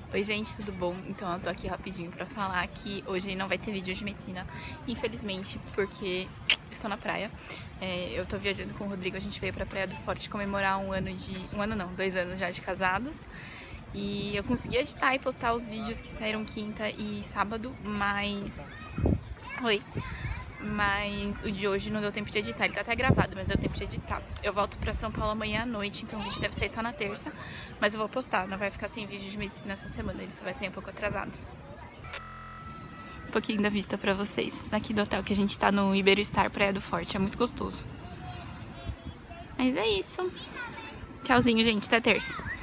Oi gente, tudo bom? Então eu tô aqui rapidinho pra falar que hoje não vai ter vídeo de medicina, infelizmente, porque eu estou na praia. Eu tô viajando com o Rodrigo, a gente veio pra Praia do Forte comemorar um ano de... um ano não, 2 anos já de casados. E eu consegui editar e postar os vídeos que saíram quinta e sábado, mas... Oi. Mas o de hoje não deu tempo de editar, ele tá até gravado, mas deu tempo de editar. Eu volto pra São Paulo amanhã à noite, então o vídeo deve sair só na terça, mas eu vou postar, não vai ficar sem vídeo de medicina essa semana, ele só vai sair um pouco atrasado. Um pouquinho da vista pra vocês, daqui do hotel que a gente tá no Iberostar Praia do Forte, é muito gostoso. Mas é isso. Tchauzinho, gente, até terça.